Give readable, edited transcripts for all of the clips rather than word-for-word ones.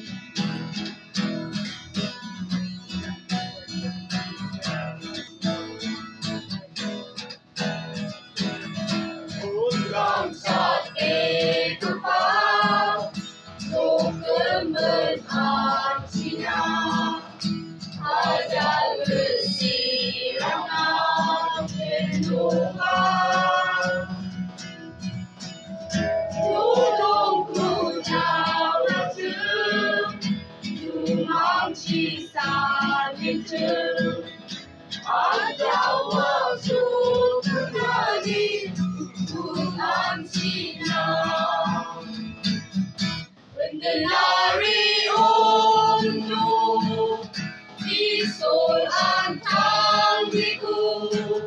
Saat itu kau berartinya ada kesirangan penuhan Tudungku jauh Tumang cisar itu ada waktu terjadi Tuhan Cina Mendenari untuk Isul antang diku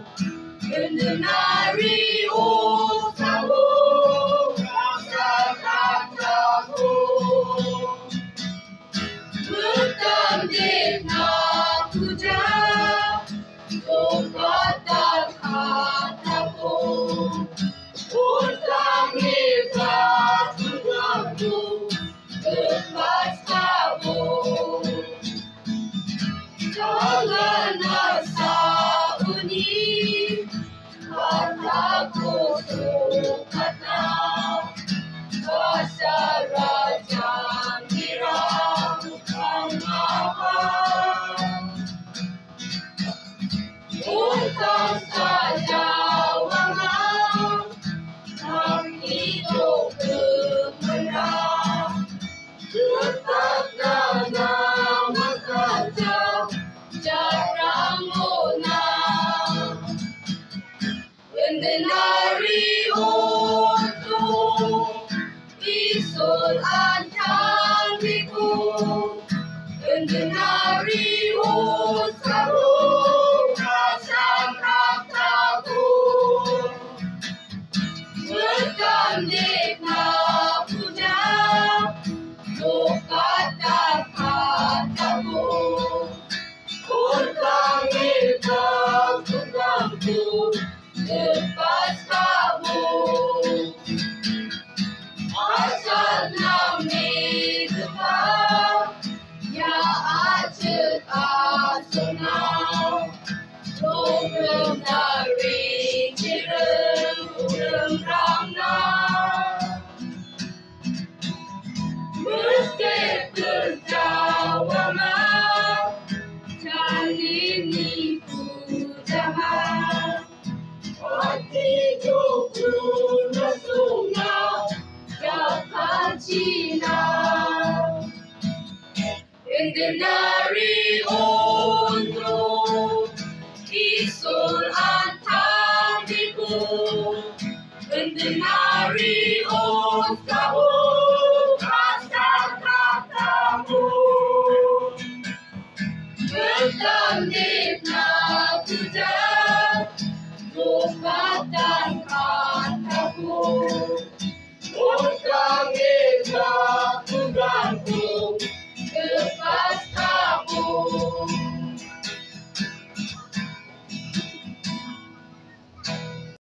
Mendenari usahamu Rasa-rasamu Bertanding nak puja Tobat dan kataku Utang hebat Tuhanku Lepas kamu Jangan rasa unik Kataku sukata Bahasa raja diramukan apa Utang saja wangan hidup gemerlap Tetaplah nama saja jarang munah Mendenari untuk Isul antang diku Mendenari usahamu Rasa-rasamu Bertanding nak puja Tobat dan katamu Utang hebat Tuhanku Lepas kamu Asal nami depan Ya acet asunau Belum dari Belum ramah Mesti berjawab Kali ini ku jahat Hati jokul sungai Dapat Cina Mendenari untuk Isul antang diku Mendenari usahamu Rasa-rasamu Bertanding nak puja Tobat dan kataku Utang hebat